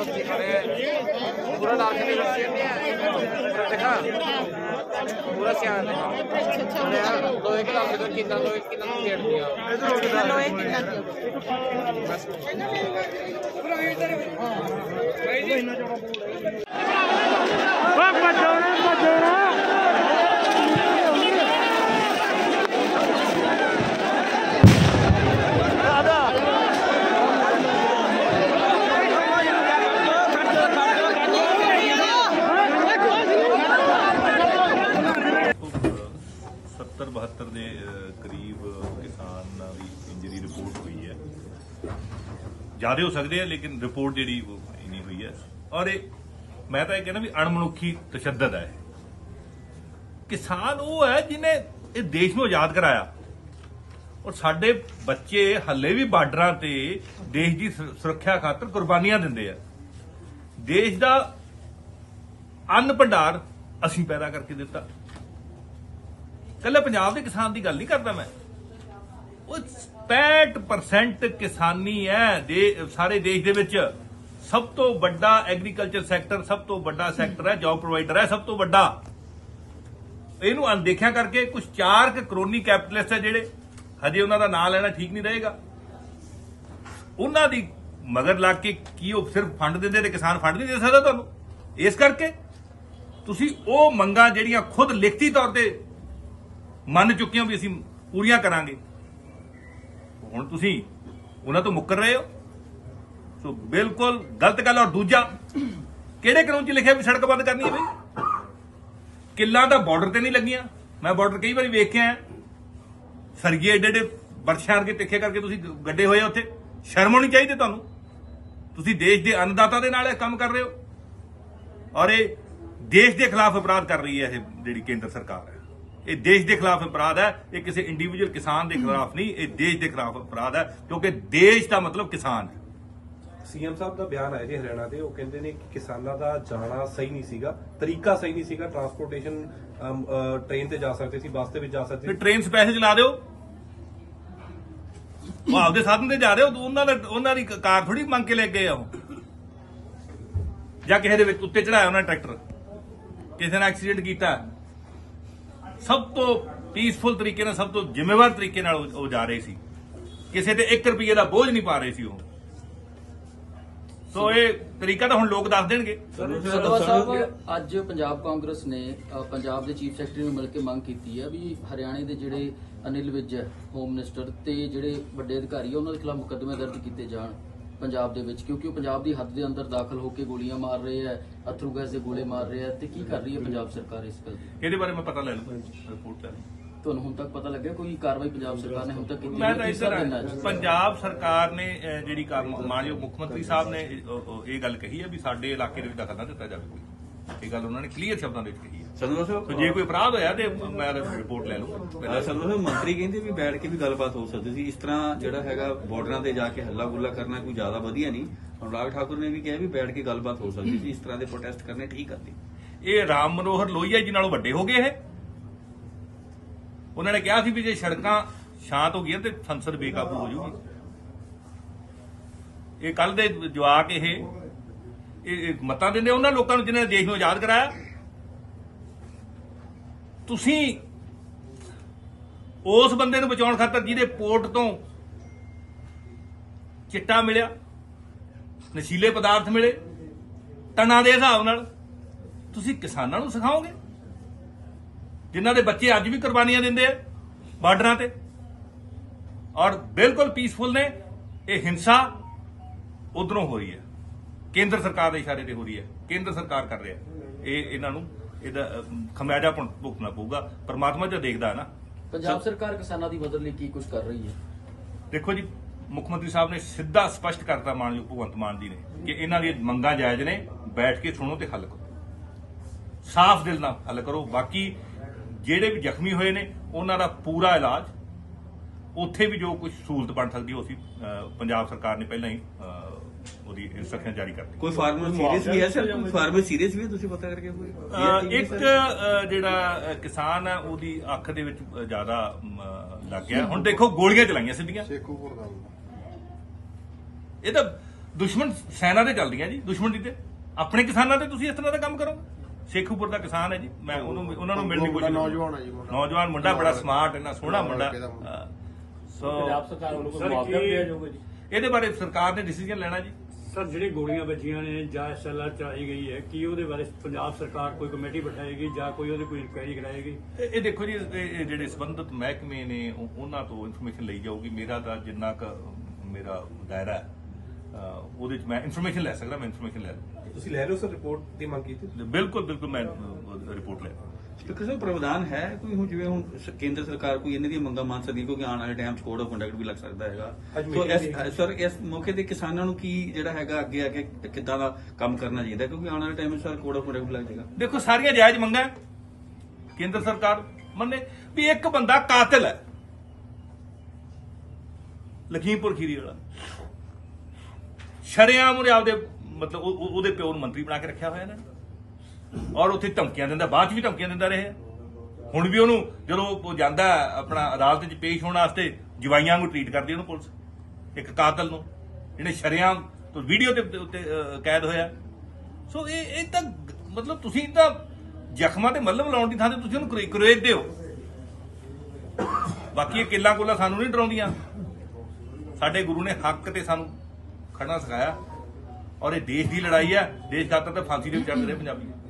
पूरा डाल के देखा पूरा सियान लोहे के डाल के कितना लोहे गेट दिया लोहे सत्तर 72 के करीब किसानों की इंजरी रिपोर्ट हुई है। ज़्यादा हो सकते हैं लेकिन रिपोर्ट जी इन्नी हुई है। और मैं तो कहना भी अणमनुखी तशद्दद है। किसान वो है जिन्हें इस देश में आजाद कराया और साडे बच्चे हले भी बार्डर से देश की सुरक्षा खातर कुर्बानियां दिंदे हैं। देश का अन्न भंडार असीं पैदा करके दिता। कल पंजाब के किसान की गल नहीं करता मैं, वो 65% किसानी है सारे देश दे विच। सब तो बड़ा एग्रीकल्चर सैक्टर, सब तो बड़ा सैक्टर है, जॉब प्रोवाइडर है सब तो बड़ा। इनू अनदेखिया करके कुछ 4 करोनी कैपिटलिस्ट है जेडे हजे उन्होंने नाम लेना ठीक नहीं रहेगा। उन्होंने मगर लग के की सिर्फ फंड देंदे ते किसान फंड नहीं दे सकता तुहानू। इस करके तुसी ओ मंगां जेहड़ियां खुद लिखती तौर पर मन चुकियां भी असीं पूरियां करांगे, हुण तुसीं उन्हां तो मुकर रहे हो। सो बिल्कुल गलत गल। और दूजा किहड़े कानून च लिखिआ भी सड़क बंद करनी है? बई किल्लां तां बार्डर ते नहीं लगियां। मैं बार्डर कई बार वेख के आया, सरगे एडे एडे बरछां के तिखे करके तुसीं गड्डे होए उत्थे। शर्म होनी चाहिए तुहानू। तुसीं देश के अन्नदाता दे नाल काम कर रहे हो और ये देश के खिलाफ अपराध कर रही है जिहड़ी केंद्र सरकार है। ये देश के खिलाफ अपराध है, ये किसी इंडिविजुअल किसान के खिलाफ नहीं, ये देश के खिलाफ अपराध है क्योंकि देश का मतलब किसान है। सीएम साहब का बयान आया जी हरियाणा से, वो कहते हैं कि किसानों का जाना सही नहीं सीगा, तरीका सही नहीं सीगा। ट्रांसपोर्टेशन ट्रेन से जा सकते सी, बस से जा सकते। ट्रेन से पैसे चला दो, वो आपके साधन से जा रहे हो, उन्होंने कार थोड़ी मंग के ले गए हो या किसी के उत्ते चढ़ाया उन्होंने ट्रैक्टर, किसी ने एक्सीडेंट किया। सब तो पीसफुल तरीके सब तो जिम्मेवार तरीके जा रहे सी, किसी ते 1 रुपये का बोझ नहीं पा रहे सी। तो ये तरीका तो हुण लोग दस देणगे। संधवा साहब अज पंजाब कांग्रेस ने पंजाब के चीफ सैकटरी नूं मिल के मंग की है भी हरियाणे के जिहड़े अनिल विज है होम मिनिस्टर ते जिहड़े वड्डे अधिकारी है उन्हां दे खिलाफ मुकदमे दर्ज किए जाण पंजाब दे विच, क्योंकि पंजाब की हद के अंदर दाखिल होकर गोलियां मार रहे हैं, अथरू गैस के गोले मार रहे हैं। तो की कर रही है पंजाब सरकार इस गल दी? ਇਹਦੇ ਬਾਰੇ ਮੈਂ ਪਤਾ ਲੈ ਲੂੰ, ਰਿਪੋर्ट ਲੈ ਲੂੰ। ਤੁਹਾਨੂੰ ਹੁਣ ਤੱਕ ਪਤਾ ਲੱਗਿਆ ਕੋਈ ਕਾਰਵਾਈ ਪੰਜਾਬ ਸਰਕਾਰ ਨੇ ਹੁਣ ਤੱਕ ਕੀਤੀ? ਮੈਂ ਤਾਂ ਇਧਰ ਪੰਜਾਬ ਸਰਕਾਰ ਨੇ ਜਿਹੜੀ ਮਾਨਯੋਗ ਮੁੱਖ ਮੰਤਰੀ ਸਾਹਿਬ ਨੇ ਇਹ ਗੱਲ ਕਹੀ ਹੈ ਵੀ ਸਾਡੇ ਇਲਾਕੇ ਦੇ ਵਿੱਚ ਦਖਲ ਨਾ ਦਿੱਤਾ ਜਾਵੇ ਕੋਈ। ਇਹ ਗੱਲ ਉਹਨਾਂ ਨੇ ਕਲੀਅਰ ਸ਼ਬਦਾਂ ਦੇ ਵਿੱਚ ਕਹੀ ਹੈ। ਸੰਧਵਾ ਸਾਹਿਬ ਜੇ ਕੋਈ ਅਪਰਾਧ ਹੋਇਆ ਤੇ ਮੈਂ ਰਿਪੋर्ट ਲੈ ਲੂੰ। ਸੰਧਵਾ ਸਾਹਿਬ ਮੰਤਰੀ ਕਹਿੰਦੇ ਵੀ ਬੈਠ ਕੇ ਵੀ ਗੱਲਬਾਤ ਹੋ ਸਕਦੀ ਸੀ। ਇਸ ਤਰ੍ਹਾਂ ਜਿਹੜਾ ਹੈਗਾ ਬਾਰਡਰਾਂ ਤੇ ਜਾ ਕੇ ਹੱਲਾ ਗੁੱਲਾ ਕਰਨਾ ਕੋਈ ਜ਼ਿਆਦਾ ਵਧੀਆ ਨਹੀਂ। ਅਨੁਰਾਗ ਠਾਕੁਰ ਨੇ ਵੀ ਕਿਹਾ ਵੀ ਬੈਠ ਕੇ ਗੱਲਬਾਤ ਹੋ ਸਕਦੀ ਸੀ, ਇਸ ਤਰ੍ਹਾਂ ਦੇ ਪ੍ਰੋਟੈਸਟ ਕਰਨੇ ਠੀਕ ਕਰਦੇ। ਇਹ ਰਾਮ ਮਨੋਹਰ ਲੋਹੀਆ ਜੀ ਨਾਲੋਂ ਵੱਡੇ ਹੋ ਗਏ ਇਹ। ਉਹਨਾਂ ਨੇ ਕਿਹਾ ਸੀ ਵੀ ਜੇ ਸੜਕਾਂ ਸ਼ਾਂਤ ਹੋ ਗਈਆਂ ਤੇ ਸੰਸਦ ਬੇਕਾਬੂ ਹੋ ਜਾਊਗੀ। ਇਹ ਕੱਲ ਦੇ ਜਵਾਕ ਇਹ ਮਤਾਂ ਦਿੰਦੇ ਉਹਨਾਂ ਲੋਕਾਂ ਨੂੰ ਜਿਨ੍ਹਾਂ ਨੇ ਦੇਸ਼ ਨੂੰ ਆਜ਼ਾਦ ਕਰਾਇਆ। ਤੁਸੀਂ ਉਸ ਬੰਦੇ ਨੂੰ ਬਚਾਉਣ ਖਾਤਰ ਜਿਹਦੇ ਪੋਰਟ ਤੋਂ ਚਿੱਟਾ ਮਿਲਿਆ, ਨਸ਼ੀਲੇ ਪਦਾਰਥ ਮਿਲੇ ਟਨਾਂ ਦੇ ਹਿਸਾਬ ਨਾਲ, ਤੁਸੀਂ ਕਿਸਾਨਾਂ ਨੂੰ ਸਿਖਾਓਗੇ ਜਿਨ੍ਹਾਂ ਦੇ ਬੱਚੇ ਅੱਜ ਵੀ ਕੁਰਬਾਨੀਆਂ ਦਿੰਦੇ ਆ ਬਾਰਡਰਾਂ ਤੇ ਔਰ ਬਿਲਕੁਲ ਪੀਸਫੁਲ ਨੇ। ਇਹ ਹਿੰਸਾ ਉਧਰੋਂ ਹੋ ਰਹੀ ਹੈ, ਕੇਂਦਰ ਸਰਕਾਰ ਦੇ ਇਸ਼ਾਰੇ ਤੇ ਹੋ ਰਹੀ ਹੈ, ਕੇਂਦਰ ਸਰਕਾਰ ਕਰ ਰਿਹਾ। ਇਹ ਇਹਨਾਂ ਨੂੰ ਇਹਦਾ ਖਮਿਆਜਾ ਭੁਗਤਣਾ ਪਊਗਾ। ਪਰਮਾਤਮਾ ਜੋ ਦੇਖਦਾ ਹੈ ਨਾ। ਪੰਜਾਬ ਸਰਕਾਰ ਕਿਸਾਨਾਂ ਦੀ ਮਦਦ ਲਈ ਕੀ ਕੁਝ ਕਰ ਰਹੀ ਹੈ? ਦੇਖੋ ਜੀ, ਮੁੱਖ ਮੰਤਰੀ ਸਾਹਿਬ ਨੇ ਸਿੱਧਾ ਸਪਸ਼ਟ ਕਰਤਾ ਮਾਨਯੋਗ ਭਗਵੰਤ ਮਾਨ ਜੀ ਨੇ ਕਿ ਇਹਨਾਂ ਦੀਆਂ ਮੰਗਾਂ ਜਾਇਜ਼ ਨੇ, ਬੈਠ ਕੇ ਸੁਣੋ ਤੇ ਹੱਲ ਕਰੋ, ਸਾਫ਼ ਦਿਲ ਨਾਲ ਹੱਲ ਕਰੋ। ਬਾਕੀ ਜਿਹੜੇ ਵੀ ਜ਼ਖਮੀ ਹੋਏ ਨੇ ਉਹਨਾਂ ਦਾ ਪੂਰਾ ਇਲਾਜ, ਉੱਥੇ ਵੀ ਜੋ ਕੁਝ ਸਹੂਲਤ ਬਣ ਸਕਦੀ ਉਹ ਅਸੀਂ ਪੰਜਾਬ ਸਰਕਾਰ ਨੇ ਪਹਿਲਾਂ ਹੀ ਉਹਦੀ ਇੰਸਟਰਕਸ਼ਨ ਜਾਰੀ ਕਰਤੀ। ਕੋਈ ਫਾਰਮਰ ਸੀਰੀਅਸ ਵੀ ਹੈ ਸਰ? ਕੋਈ ਫਾਰਮਰ ਸੀਰੀਅਸ ਵੀ ਹੈ, ਤੁਸੀਂ ਪਤਾ ਕਰਕੇ ਕੋਈ? ਇੱਕ ਜਿਹੜਾ ਕਿਸਾਨ ਹੈ ਉਹਦੀ ਅੱਖ ਦੇ ਵਿੱਚ ਜ਼ਿਆਦਾ ਲੱਗ ਗਿਆ। ਹੁਣ ਦੇਖੋ ਗੋਲੀਆਂ ਚਲਾਈਆਂ ਸਿੱਧੀਆਂ, ਇਹ ਤਾਂ ਦੁਸ਼ਮਣ ਸੈਨਾ ਤੇ ਚੱਲਦੀਆਂ ਜੀ, ਦੁਸ਼ਮਣ ਦੀ ਤੇ ਆਪਣੇ ਕਿਸਾਨਾਂ ਤੇ ਤੁਸੀਂ ਇਸ ਤਰ੍ਹਾਂ ਦਾ ਕੰਮ ਕਰੋਗੇ। ਸ਼ੇਖੂਪੁਰ ਦਾ ਕਿਸਾਨ ਹੈ ਜੀ, ਮੈਂ ਉਹਨਾਂ ਨੂੰ ਮਿਲਣ ਦੀ ਕੋਸ਼ਿਸ਼ ਨੌਜਵਾਨ ਹੈ ਜੀ ਮੁੰਡਾ। ਨੌਜਵਾਨ ਮੁੰਡਾ, ਬੜਾ ਸਮਾਰਟ, ਇੰਨਾ ਸੋਹਣਾ ਮੁੰਡਾ। ਸੋ ਪੰਜਾਬ ਸਰਕਾਰ ਵੱਲੋਂ ਕੋਈ ਮੁਆਵਜ਼ਾ ਵੀ ਦਿਆ ਜਾਊਗਾ ਜੀ? ਇਹਦੇ ਬਾਰੇ ਸਰਕਾਰ ਨੇ ਡਿਸੀਜਨ ਲੈਣਾ ਜੀ। ਸਰ ਜਿਹੜੀ ਗੋਲੀਆਂ ਵੱਜੀਆਂ ਨੇ ਜਾਂ ਐਸਐਲਆਰ ਚਲਾਈ ਗਈ ਹੈ, ਕੀ ਉਹਦੇ ਬਾਰੇ ਪੰਜਾਬ ਸਰਕਾਰ ਕੋਈ ਕਮੇਟੀ ਬਿਠਾਏਗੀ ਜਾਂ ਕੋਈ ਉਹਦੀ ਕੋਈ ਇਨਕੁਆਇਰੀ ਕਰਾਏਗੀ? ਇਹ ਦੇਖੋ ਜੀ, ਇਹ ਜਿਹੜੇ ਸੰਬੰਧਿਤ ਮਹਿਕਮੇ ਨੇ ਉਹਨਾਂ ਤੋਂ ਇਨਫੋਰਮੇਸ਼ਨ ਲਈ ਜਾਊਗੀ। ਮੇਰਾ ਤਾਂ ਜਿੰਨਾ ਕੁ ਮੇਰਾ ਦਾਇਰਾ ਹੈ ਉਹਦੇ ਚ ਮੈਂ ਇਨਫੋਰਮੇਸ਼ਨ ਲੈ ਸਕਦਾ, ਮੈਂ ਇਨਫੋਰਮੇਸ਼ਨ ਲੈ ਲਵਾਂ। ਤੁਸੀਂ ਲੈ ਰਹੇ ਹੋ ਸਰ ਰਿਪੋਰਟ ਦੀ ਮੰਗ ਕੀਤੀ? ਬਿਲਕੁਲ ਮੈਂ ਰਿਪੋਰਟ ਲੈ ਕਿਸੇ ਪ੍ਰਾਵਧਾਨ ਹੈ ਕੋਈ ਹੁਣ, ਜਿਵੇਂ ਹੁਣ ਕੇਂਦਰ ਸਰਕਾਰ ਕੋਈ ਇਹਨਾਂ ਦੀਆਂ ਮੰਗਾਂ ਮੰਨ ਸਕਦੀ ਹੈ, ਕਿਉਂਕਿ ਆਉਣ ਵਾਲੇ ਟਾਈਮ 'ਚ ਕੋਡ ਆਫ ਕੰਡਕਟ ਵੀ ਲੱਗ ਸਕਦਾ ਹੈਗਾ। ਸੋ ਇਸ ਮੌਕੇ ਤੇ ਕਿਸਾਨਾਂ ਨੂੰ ਕੀ ਜਿਹੜਾ ਹੈਗਾ ਅੱਗੇ ਆ ਕੇ ਕਿੱਦਾਂ ਦਾ ਕੰਮ ਕਰਨਾ ਚਾਹੀਦਾ, ਕਿਉਂਕਿ ਆਉਣ ਵਾਲੇ ਟਾਈਮ 'ਚ ਸਰ ਕੋਡ ਆਫ ਕੰਡਕਟ ਲੱਗ ਜਾਏਗਾ। ਦੇਖੋ, ਸਾਰੀਆਂ ਜਾਇਜ਼ ਮੰਗਾਂ ਕੇਂਦਰ ਸਰਕਾਰ ਮੰਨੇ ਵੀ ਇੱਕ ਬੰਦਾ ਕਾਤਲ ਹੈ, ਲਖੀਮਪੁਰ ਖੀਰੀ ਵਾਲਾ, ਸ਼ਰੇਆਮ ਉਹਨੇ ਆਪਦੇ ਮਤਲਬ ਉਹਦੇ ਪਿਓ ਨੂੰ ਮੰਤਰੀ ਬਣਾ ਕੇ ਰੱਖਿਆ ਹੋਇਆ ਇਹਨਾਂ ਨੇ, ਔਰ ਉੱਥੇ ਧਮਕੀਆਂ ਦਿੰਦਾ, ਬਾਅਦ ਚ ਵੀ ਧਮਕੀਆਂ ਦਿੰਦਾ ਰਿਹਾ। ਹੁਣ ਵੀ ਉਹਨੂੰ ਜਦੋਂ ਉਹ ਜਾਂਦਾ ਆਪਣਾ ਅਦਾਲਤ 'ਚ ਪੇਸ਼ ਹੋਣ ਵਾਸਤੇ ਜਵਾਈਆਂ ਨੂੰ ਟ੍ਰੀਟ ਕਰਦੀ ਉਹਨੂੰ ਪੁਲਿਸ, ਇੱਕ ਕਾਤਲ ਨੂੰ ਜਿਹਨੇ ਸ਼ਰੇਆਮ ਤੋਂ ਵੀਡੀਓ ਦੇ ਉੱਤੇ ਕੈਦ ਹੋਇਆ। ਸੋ ਇਹ ਤਾਂ ਮਤਲਬ ਤੁਸੀਂ ਤਾਂ ਜ਼ਖਮਾਂ ਤੇ ਮੱਲਮ ਲਾਉਣ ਦੀ ਥਾਂ ਤੇ ਤੁਸੀਂ ਉਹਨੂੰ ਕਰੇਦਦੇ ਹੋ। ਬਾਕੀ ਇਹ ਕਿੱਲਾਂ ਕੋਲਾ ਸਾਨੂੰ ਨਹੀਂ ਡਰਾਉਂਦੀਆਂ। ਸਾਡੇ ਗੁਰੂ ਨੇ ਹੱਕ ਤੇ ਸਾਨੂੰ ਖੜਨਾ ਸਿਖਾਇਆ, ਔਰ ਇਹ ਦੇਸ਼ ਦੀ ਲੜਾਈ ਹੈ। ਦੇਸ਼ ਖਾਤਰ ਤਾਂ ਫਾਂਸੀ ਦੇ ਵੀ ਚੜ੍ਹਦੇ ਰਹੇ ਪੰਜਾਬੀ।